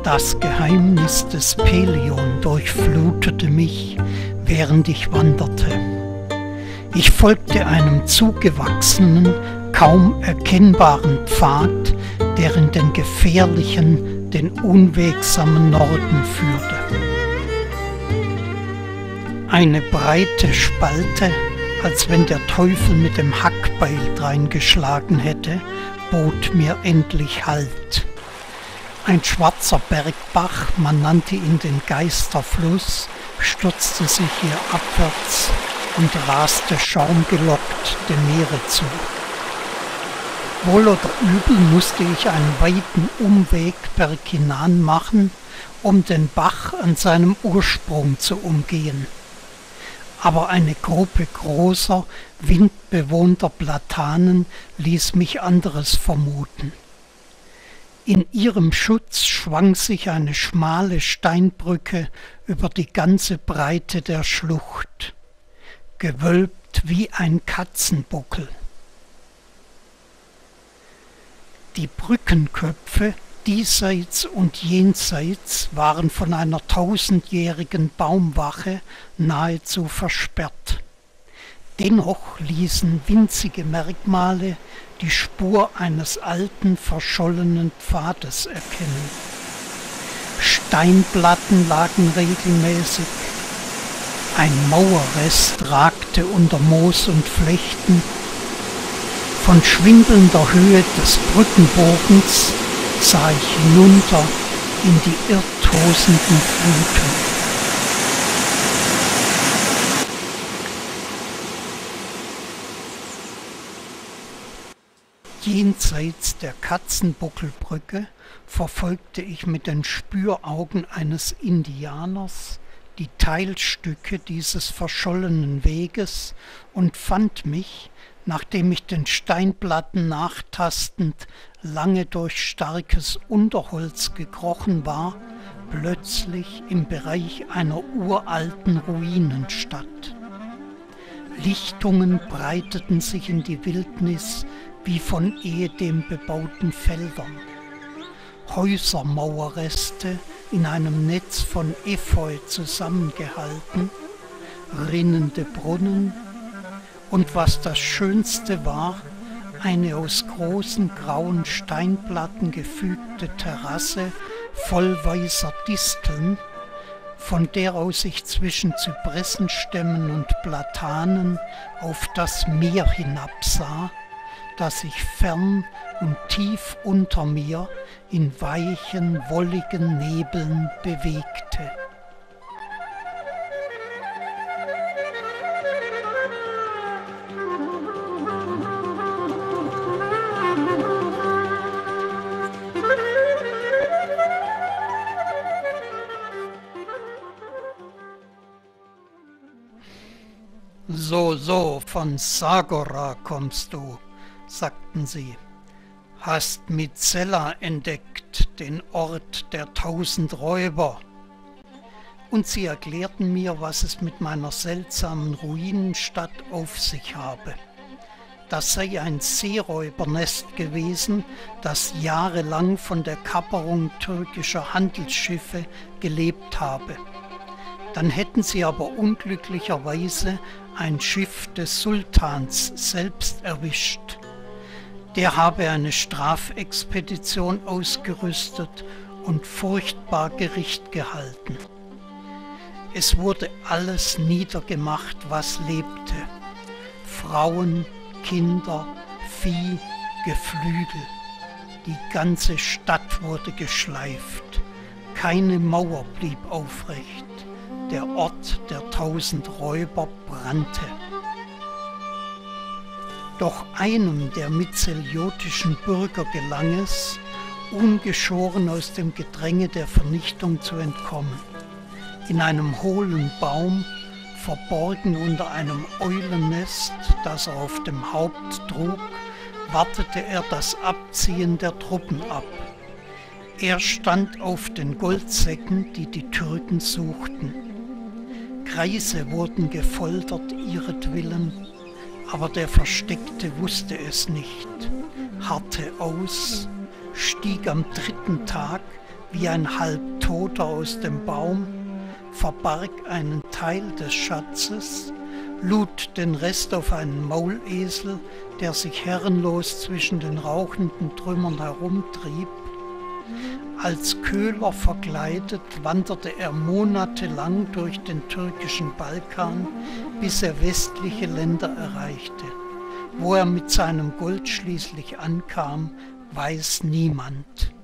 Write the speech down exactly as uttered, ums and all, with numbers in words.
Das Geheimnis des Pelion durchflutete mich, während ich wanderte. Ich folgte einem zugewachsenen, kaum erkennbaren Pfad, der in den gefährlichen, den unwegsamen Norden führte. Eine breite Spalte, als wenn der Teufel mit dem Hackbeil dreingeschlagen hätte, bot mir endlich Halt. Ein schwarzer Bergbach, man nannte ihn den Geisterfluss, stürzte sich hier abwärts und raste schaumgelockt dem Meere zu. Wohl oder übel musste ich einen weiten Umweg berghinan machen, um den Bach an seinem Ursprung zu umgehen. Aber eine Gruppe großer, windbewohnter Platanen ließ mich anderes vermuten. In ihrem Schutz schwang sich eine schmale Steinbrücke über die ganze Breite der Schlucht, gewölbt wie ein Katzenbuckel. Die Brückenköpfe diesseits und jenseits waren von einer tausendjährigen Baumwache nahezu versperrt. Dennoch ließen winzige Merkmale die Spur eines alten, verschollenen Pfades erkennen. Steinplatten lagen regelmäßig, ein Mauerrest ragte unter Moos und Flechten. Von schwindelnder Höhe des Brückenbogens sah ich hinunter in die irrtosenden Fluten. Jenseits der Katzenbuckelbrücke verfolgte ich mit den Spüraugen eines Indianers die Teilstücke dieses verschollenen Weges und fand mich, nachdem ich den Steinplatten nachtastend lange durch starkes Unterholz gekrochen war, plötzlich im Bereich einer uralten Ruinenstadt. Lichtungen breiteten sich in die Wildnis wie von ehedem bebauten Feldern. Häusermauerreste in einem Netz von Efeu zusammengehalten, rinnende Brunnen und was das Schönste war, eine aus großen grauen Steinplatten gefügte Terrasse voll weißer Disteln, von der aus ich zwischen Zypressenstämmen und Platanen auf das Meer hinabsah, das sich fern und tief unter mir in weichen, wolligen Nebeln bewegte. So, so, von Sagora kommst du, sagten sie. Hast Mizella entdeckt, den Ort der tausend Räuber. Und sie erklärten mir, was es mit meiner seltsamen Ruinenstadt auf sich habe. Das sei ein Seeräubernest gewesen, das jahrelang von der Kapperung türkischer Handelsschiffe gelebt habe. Dann hätten sie aber unglücklicherweise ein Schiff des Sultans selbst erwischt. Der habe eine Strafexpedition ausgerüstet und furchtbar Gericht gehalten. Es wurde alles niedergemacht, was lebte. Frauen, Kinder, Vieh, Geflügel. Die ganze Stadt wurde geschleift. Keine Mauer blieb aufrecht. Der Ort der tausend Räuber brannte. Doch einem der mizeliotischen Bürger gelang es, ungeschoren aus dem Gedränge der Vernichtung zu entkommen. In einem hohlen Baum, verborgen unter einem Eulennest, das er auf dem Haupt trug, wartete er das Abziehen der Truppen ab. Er stand auf den Goldsäcken, die die Türken suchten. Greise wurden gefoltert ihretwillen, aber der Versteckte wusste es nicht, harrte aus, stieg am dritten Tag wie ein Halbtoter aus dem Baum, verbarg einen Teil des Schatzes, lud den Rest auf einen Maulesel, der sich herrenlos zwischen den rauchenden Trümmern herumtrieb. Als Köhler verkleidet wanderte er monatelang durch den türkischen Balkan, bis er westliche Länder erreichte. Wo er mit seinem Gold schließlich ankam, weiß niemand.